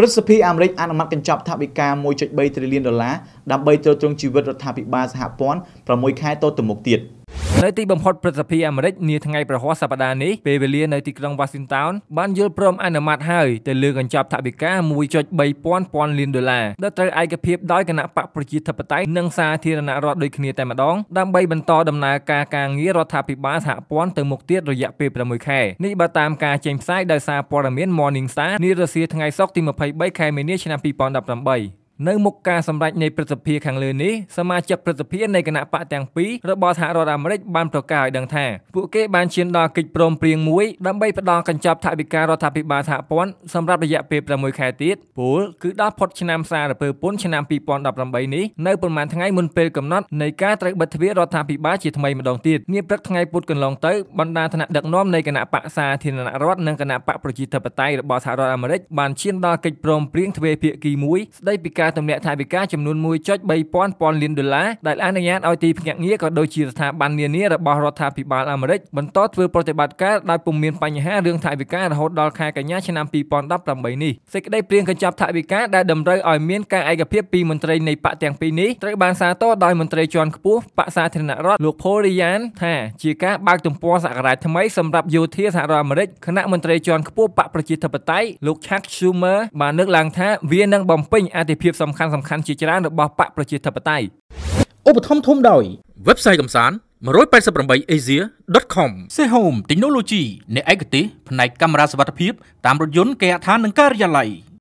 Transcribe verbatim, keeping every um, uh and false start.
ព្រឹទ្ធសភាអាមេរិកអនុម័តកញ្ចប់ថវិកា មួយចុចបី trillion ដុល្លារដើម្បីទ្រទ្រង់ជីវិតរដ្ឋាភិបាលសហព័ន្ធ ប្រាំមួយ ខែតទៅមុខទៀតនៅទីបំផុតព្រឹទ្ធសភាអាមេរិកនាថ្ងៃប្រហ័សសប្តាហ៍នេះពេលវេលានៅទីក្រុង Washington បានយល់ព្រមអនុម័តហើយទៅលើកញ្ចប់ថវិកា មួយចុចបី ពាន់ពាន់លានដុល្លារដែលត្រូវឯកភាពដោយគណៈបកប្រជាធិបតេយ្យនិងសាធារណរដ្ឋដូចគ្នាតែម្ដងដើម្បីបន្តដំណើរការការងាររដ្ឋាភិបាលសហព័ន្ធទៅមុខទៀតរយៈពេលប្រាំមួយខែនេះបើតាមការចេញផ្សាយដោយសារព័ត៌មាន Morning Star នារសៀលថ្ងៃសុក្រទីម្ភៃបីខែមីនាឆ្នាំពីរពាន់ដប់ប្រាំបីនៅមុខការសម្រេចនៃព្រឹទ្ធសភាខាងលើនេះសមាជិកព្រឹទ្ធសភានៃគណៈបកទាំងពីររបស់សហរដ្ឋអាមេរិកបានប្រកាសឲ្យដឹងថាពួកគេបានឈានដល់កិច្ចព្រមព្រៀងមួយដើម្បីផ្ដល់កញ្ចប់ថវិការដ្ឋាភិបាលសហព័ន្ធសម្រាប់រយៈពេលប្រាំមួយខែទៀតពលគឺដល់ផុតឆ្នាំសារពើពន្ធឆ្នាំពីរពាន់ដប់ប្រាំបីនេះនៅប្រមាណថ្ងៃមុនពេលកំណត់នៃការត្រូវបិទទ្វាររដ្ឋាភិបាលជាថ្មីម្ដងទៀតនាព្រឹកថ្ងៃពុធកន្លងទៅបណ្ដាថ្នាក់ដឹកនាំនៃគណៈបកសាធារណរដ្ឋនិងគណៈបកប្រជាធិបតេយ្យរបស់សហរដ្ឋអាមេរិកបានឈានដល់កិច្ចព្រមព្រៀងទ្វេភាគីមួយស្ដីពីការទម្លាក់ថវិកាចំនួន មួយចុចបី ពាន់ពាន់លានដុល្លារដែលអនុញ្ញាតឲ្យទីភ្នាក់ងារក៏ដូចជាស្ថាប័ននានារបស់រដ្ឋាភិបាលអាមេរិកបន្តធ្វើប្រតិបត្តិការដោយពុំមានបញ្ហារឿងថវិការហូតដល់ខែកញ្ញាឆ្នាំពីរពាន់ដប់ប្រាំបីនេះសេចក្តីព្រាងកញ្ចប់ថវិកាដែលតម្រូវឲ្យមានការឯកភាពពីមន្ត្រីនៃបកទាំងពីរនេះត្រូវបានសាទរដោយមន្ត្រីជាន់ខ្ពស់បកសាធារណរដ្ឋលោក Paul Ryan ថាជាការបើកទំព័រសក្តានុពលថ្មីសម្រាប់យោធាសហរដ្ឋអាមេរិកគណៈមន្ត្រីជាន់ខ្ពស់បកប្រជាធិបតេយ្យលោក Chuck Schumer បានលើកឡើងថាវានឹងបំពេញអាទិភាពសំខាន់ៗជាច្រើនរបស់បកប្រជាធិបតេយ្យឧបត្ថម្ភធំដោយ website កំសាន្ត one eight eight asia dot com Sehome Technology អ្នកឯកទេសផ្នែកកាមេរ៉ាសុវត្ថិភាពតាមរថយន្តគេហដ្ឋាននិងការិយាល័យ